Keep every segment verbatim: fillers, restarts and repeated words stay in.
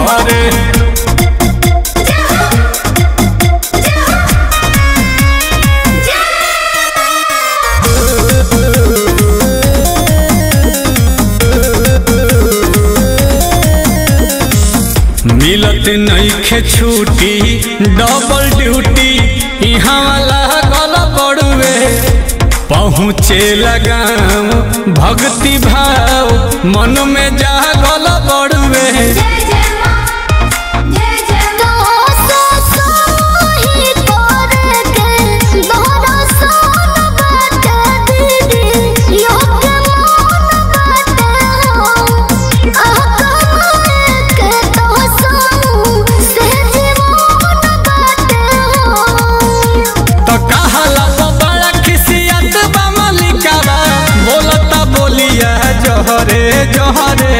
बहरे मिलत नइखे छुट्टी डबल ड्यूटी यहाँ वाला गल बड़ुए पहुँचे लगाम भक्ति भाव मन में जा गल बड़ुए जहरे जहरे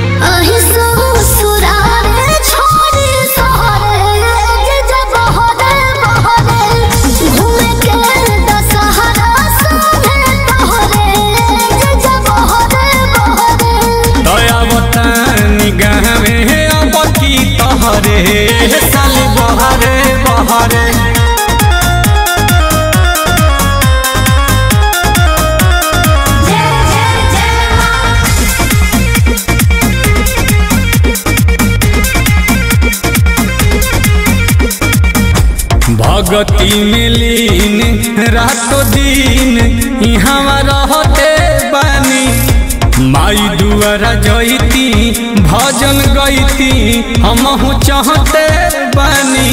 साली बहरे बहरे भगती में लीन रातों दिन यहाँ रहते बानी माई दुआरा जईती भजन गईती हमहु चाहते बानी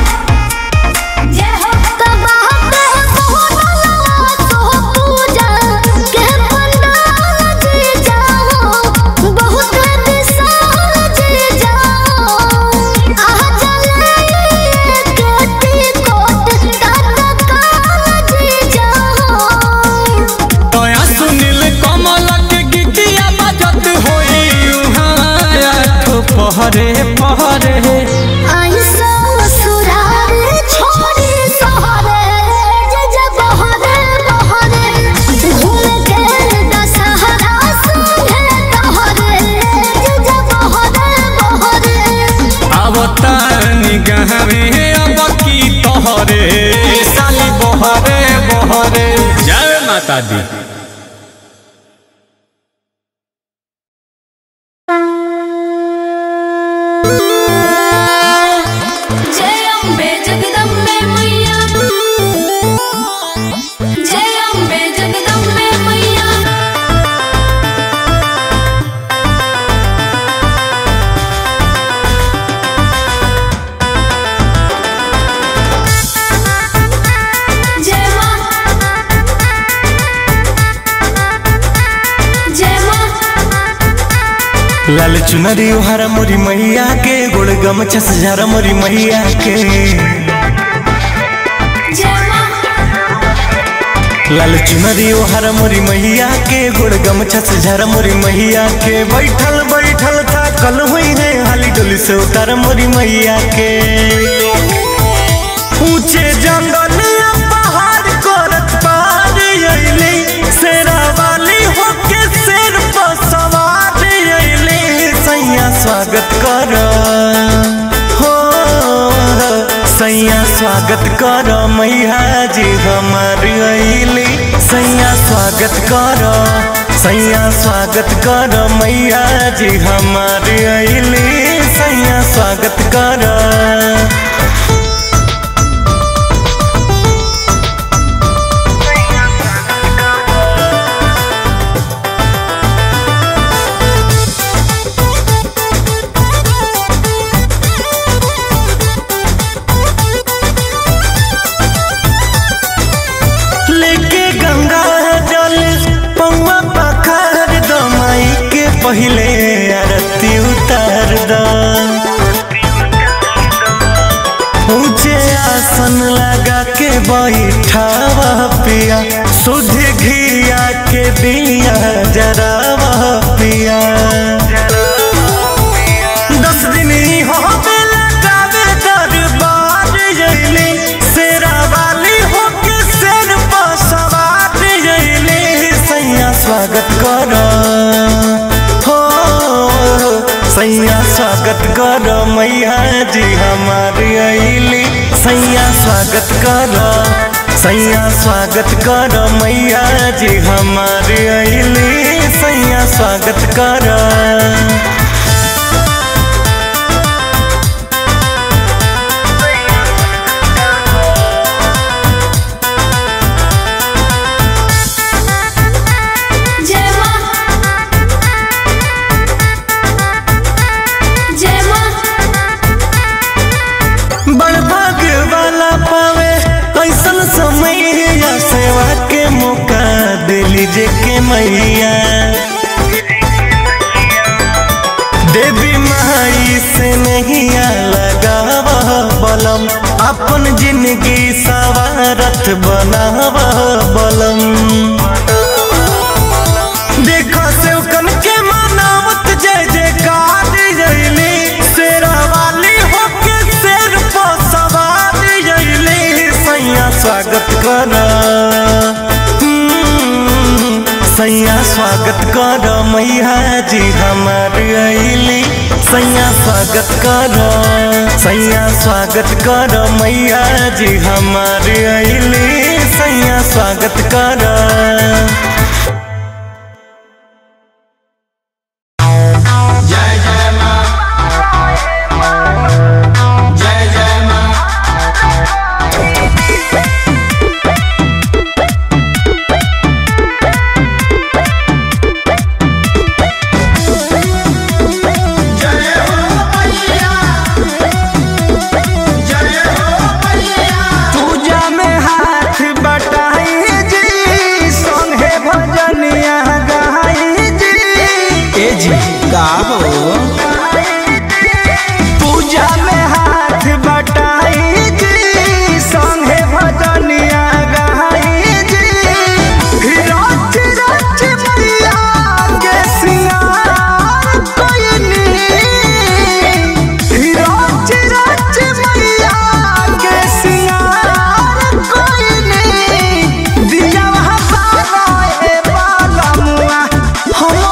पहरे पहरे आवतानी गहवे अब की तोहरे साली बहरे बहरे जय माता दी। लाल चुनरी हरा मोरी मैया के गोड़ गमछा सजारा मोरी मैया के लाल चुनरी हरा मोरी मैया के गोड़ गमछा सजारा मोरी मैया के बैठल बैठल था कल हुई रे हाली डोली से उतार मोरी मैया के ऊंचे जंगल पहाड़ करत पार अइली शेरा वाली होके शेर पर सवार स्वागत कर हो सैया स्वागत कर मैया जी हमारी अइली सैया स्वागत कर सैया स्वागत कर मैया जी हमारी अइली सैया स्वागत कर पहले आरती उतार दा ऊंचे आसन लगा के बैठावा पिया सुध घिया के दिया जरावा पिया दस दिन हो लगावे दरबार जइली शेरा वाली होके शेर पर सवार जइली सैया स्वागत कर सैया स्वागत कर कर मैया जी हमारी अली सैया स्वागत कर सैया स्वागत कर मैया जी हमारी अली सैया स्वागत कर सेवा के मौका दे लीजिए के मैया देवी माई से नहीं लगाव बलम अपन जिंदगी सवारत बनाव बलम देखो से कन के मनावत जय जयकार जयली शेरा वाली होके शेर पर सवार जयली सैया स्वागत कर सैया स्वागत कर मैया जी हमारी अली सैया स्वागत कर सैया स्वागत कर मैया जी हमारी अली सैया स्वागत कर पूजा में हाथ बटाई जी संगे भजनिया गाई जी रच रच मैया के सिंगार कोई नहीं रच रच मैया के सिंगार कोई नहीं दिया हमारा बालमुआ हम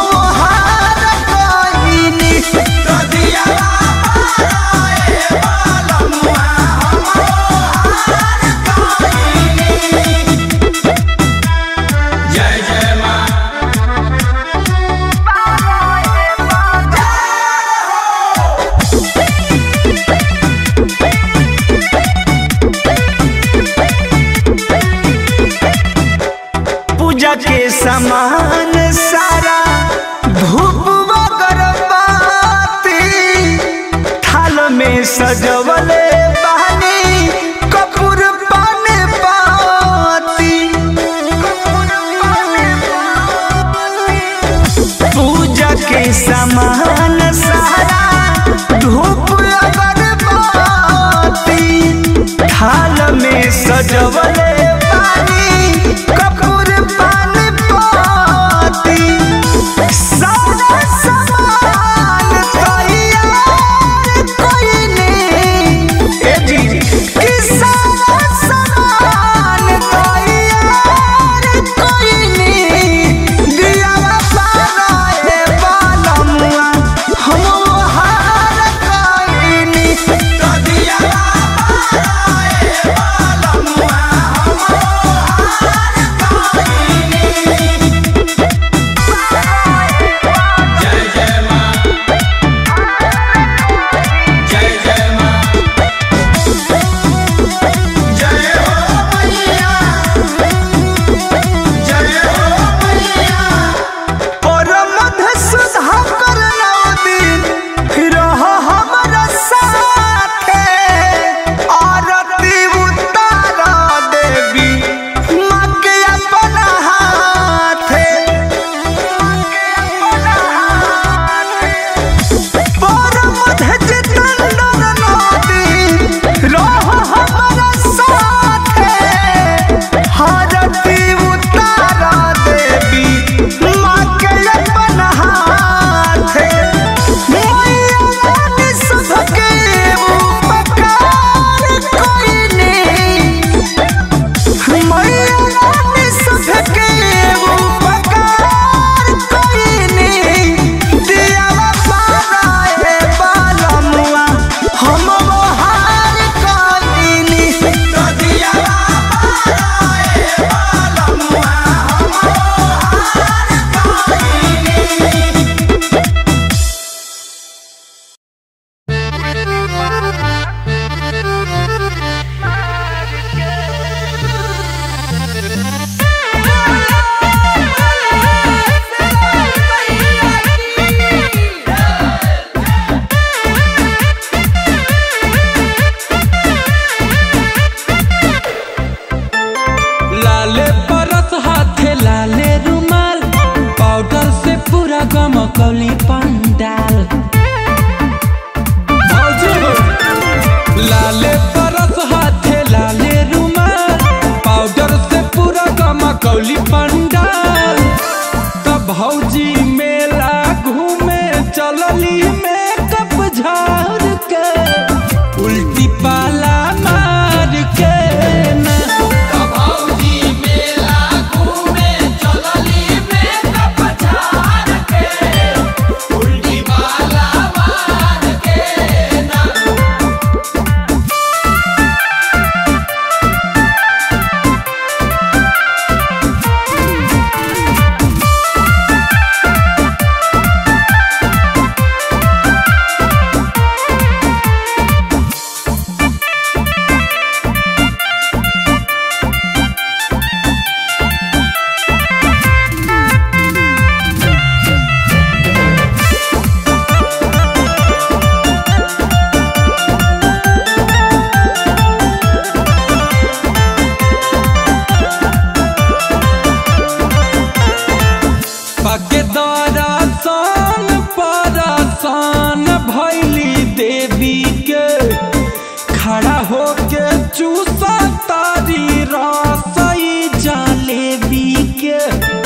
के समान सारा धूप अगरबत्ती थाल में सजवले बहनी कपूर पाने पाती पूजा के समान सारा धूप अगरबत्ती थाल में सजवले दिया चूसा तारी रसई जलेबी के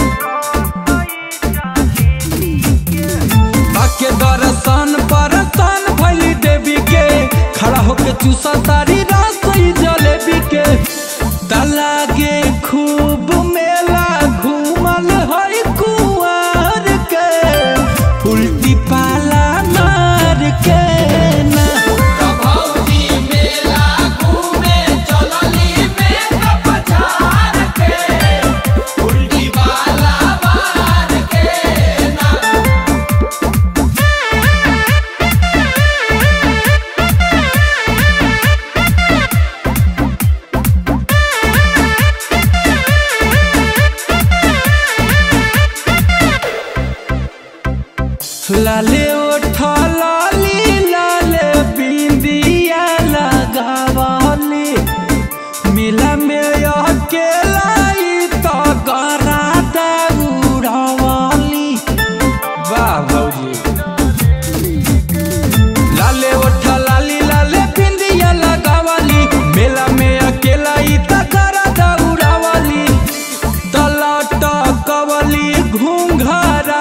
बाके दर्शन परसन भैली देवी के खड़ा होके चूसा तारी रसई जलेबी के दलागे खूब मेला घूमल है कुआर के उल्टी पाला मार के ना भौजी मेला घूमे चलली में पछाड़ के उल्टी पाला मार के ना लाले ओठा लाली लाले बिंदिया लगावाली मिला में अकेलाई तो गरा दौड़ावाली वाह भौजी लाले ओठा लाली लाले बिंदिया लगावाली मिला में अकेलाई तो गरा दौड़ावाली तलट कवली घूंघरा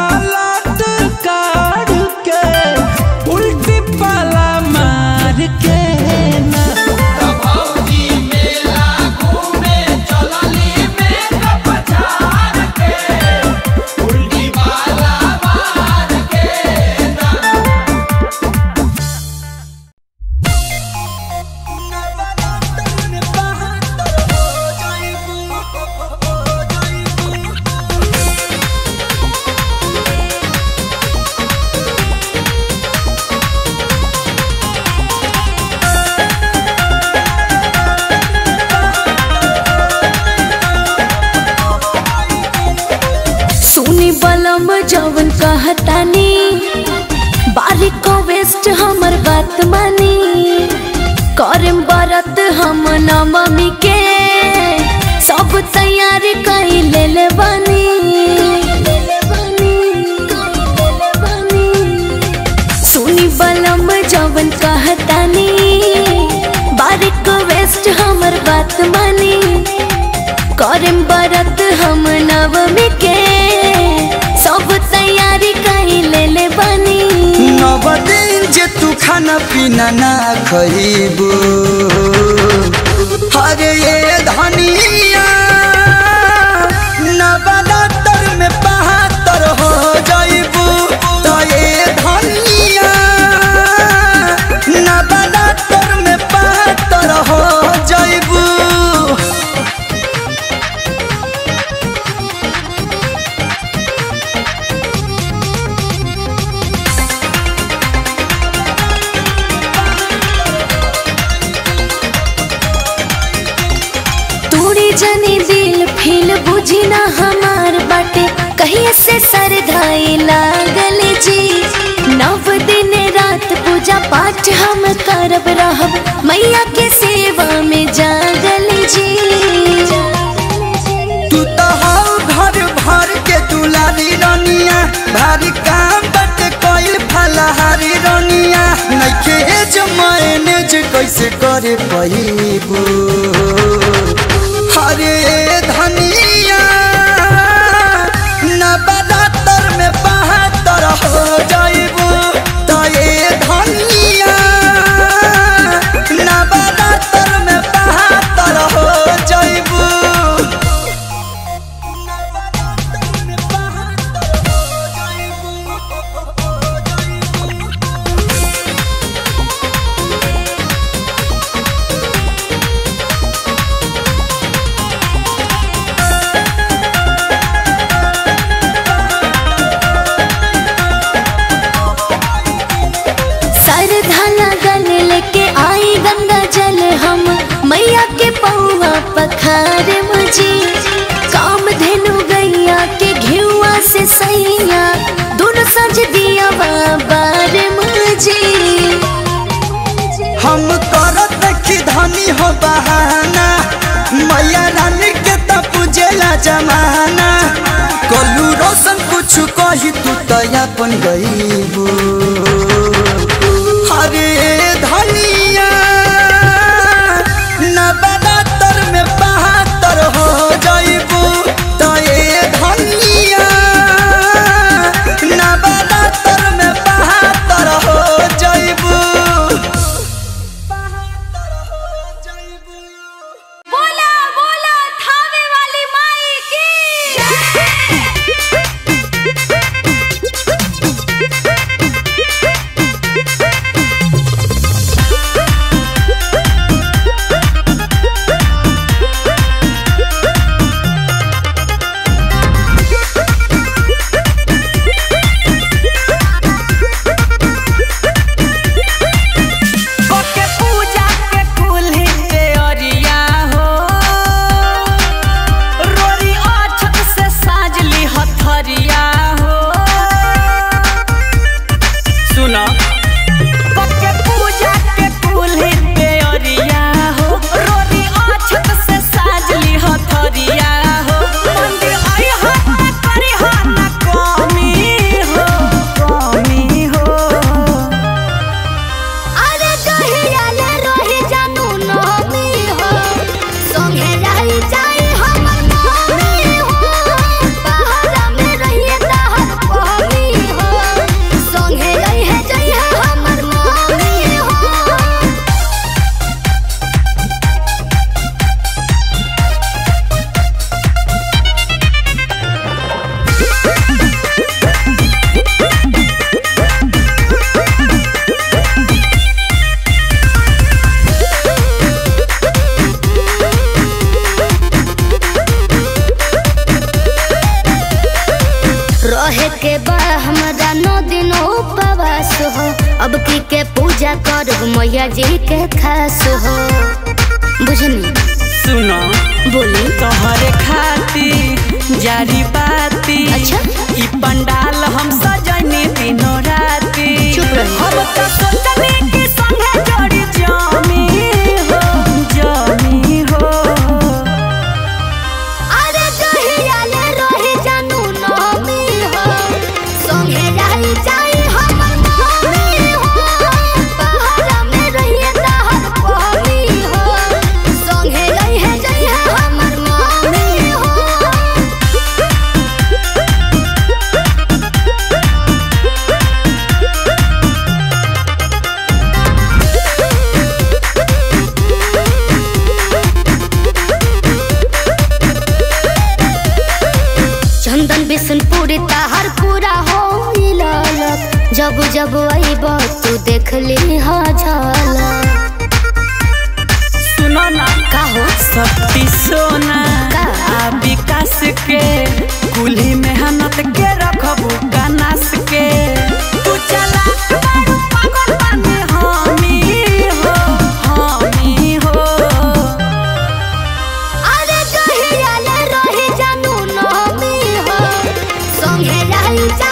जवन कहतानी बारिक को वेस्ट हमर बात मानी करम बरत हम नवमी के सब तैयारी कई ले ले बानी सुनी बलम जवन कहतानी बारिक को वेस्ट हमर बात मानी करम बरत हम नवमी के सब तैयारी कई ले ले बानी नव दिन जे तू खाना पीना ना खइबू हरे ये धनिया नवरात्र में बहत्तर हो जाइबू तो ये धनिया नवरात्र में बहत्तर हो जाइबू जनी दिल फील बुझी ना हमार बाटे कहीं से सरधाई लागल जी नव दिन रात पूजा पाठ हम करब रहब मैया के सेवा में जागल जी तू तो हो घर भर के दुलारी रनिया भारी काम बट कोई फलहारी रनिया नइखे जमाने जे कैसे करे पहिबू हरे धनिया नवरात्र में बहत्तर हो जाइबू तो ये धनिया नवरात्र में बहत्तर हो जाइबू मैया के पौवा पखार मुझे काम धेनु गैया के घिउआ से सैया दोनों सज दिया बाबार मुझे हम करत देखी धनी हो बहाना मैया रानी के तो पूजेला जमाना कलू रोशन कुछ कही तू तो अपन गईबू हरे धनिया मैया जी के खास हो बुझनी। सुनो बोली तोहरे खातिर जारी बाती। अच्छा ई पंडाल हम सजनी दिनों राती। चुप रही। हम तो सोचनी कि संगे जोड़ी जामी हो जामी हो। अरे कहिया ले रही जानू नामी हो संगे रही जाई हमर नामी हो। पहाड़ में रहिए तहर पानी हो संगे रही जाई हमर नामी हो। चंदन बिशनपुर तहर पूरा हो लालक। जब जब आईब तू देख ली हा झलक। सुनो ना का हो शक्ति सोना का? आ विकास के कुल्ही मेहनत के रखबू गनास के। तू चला बारू पागल बने हामी हो हामी हो। अरे कहिया ले रही जानू नामी हो संगे रही जा